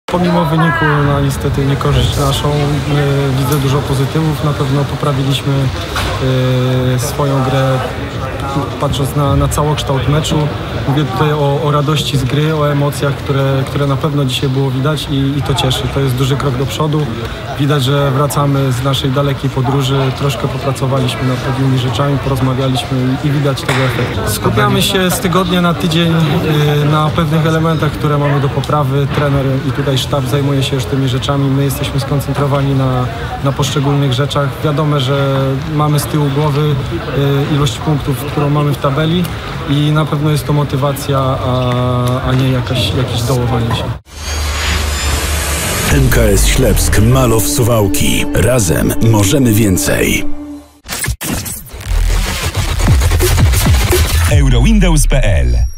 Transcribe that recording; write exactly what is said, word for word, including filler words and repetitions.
Pomimo wyniku, no niestety niekorzyść naszą, y, widzę dużo pozytywów. Na pewno poprawiliśmy y, swoją grę, patrząc na, na całokształt meczu. Mówię tutaj o, o radości z gry, o emocjach, które, które na pewno dzisiaj było widać i, i to cieszy. To jest duży krok do przodu. Widać, że wracamy z naszej dalekiej podróży, troszkę popracowaliśmy nad pewnymi rzeczami, porozmawialiśmy i, i widać tego efekt. Skupiamy się z tygodnia na tydzień y, na pewnych elementach, które mamy do poprawy. Trener i tutaj sztab zajmuje się już tymi rzeczami. My jesteśmy skoncentrowani na, na poszczególnych rzeczach. Wiadomo, że mamy z tyłu głowy y, ilość punktów, którą mamy w tabeli i na pewno jest to motywacja, a, a nie jakaś, jakieś dołowanie się. M K S Ślepsk, Malow, Suwałki. Razem możemy więcej. Eurowindows kropka p l